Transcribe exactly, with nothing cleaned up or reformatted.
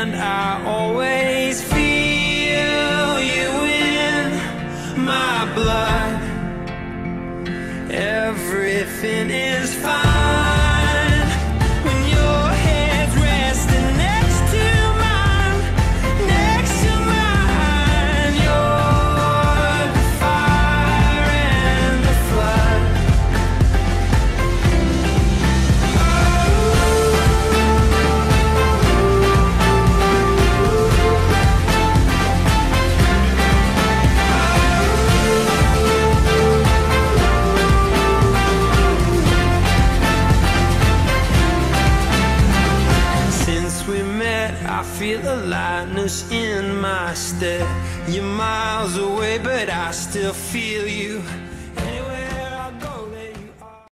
and I always feel you in my blood. Everything is fine when your head's resting next to mine, next to mine. You're the fire and the flood. I feel a lightness in my step. You're miles away, but I still feel you.